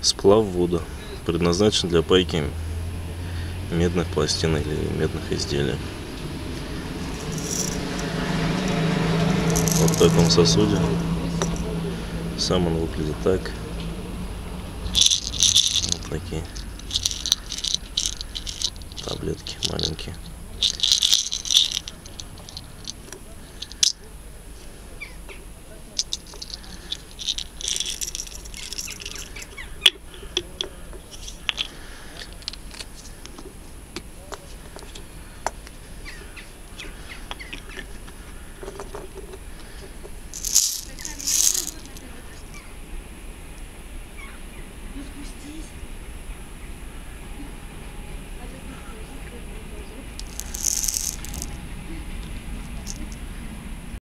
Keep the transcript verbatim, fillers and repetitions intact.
Сплав Вуда предназначен для пайки медных пластин или медных изделий. Вот в таком сосуде. Сам он выглядит так. Вот такие таблетки маленькие.